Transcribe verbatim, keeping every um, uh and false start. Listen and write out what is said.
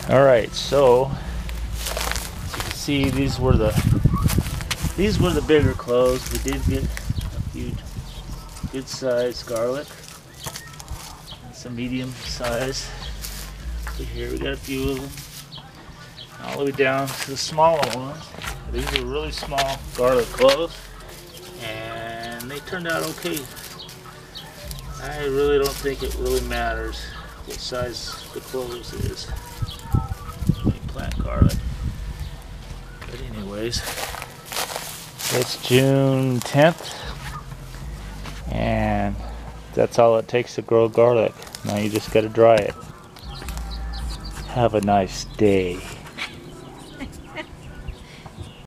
All right, so as you can see, these were the these were the bigger cloves. We did get a few good sized garlic, and some medium size. So here we got a few of them, all the way down to the smaller ones. These are really small garlic cloves, and they turned out okay. I really don't think it really matters what size the cloves is when you plant garlic. But anyways, it's June tenth, and that's all it takes to grow garlic. Now you just gotta dry it. Have a nice day.